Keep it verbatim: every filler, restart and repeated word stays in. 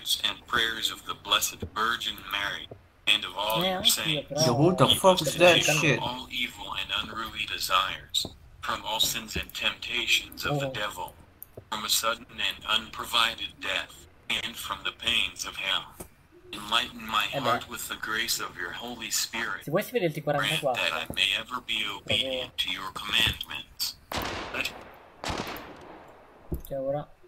prayers and prayers of the Blessed Virgin Mary, and of all Eh, your anch'io, saints. però... Yo, who the Keep fuck us is that safe shit? from all evil and unruly desires, from all sins and temptations of the Oh. devil, from a sudden and unprovided death, and from the pains of hell. Enlighten my Eh beh. heart with the grace of your Holy Spirit. Se vuoi si vede il T Grant that I quarantaquattro. may ever be obedient to your commandments. Let Che ora...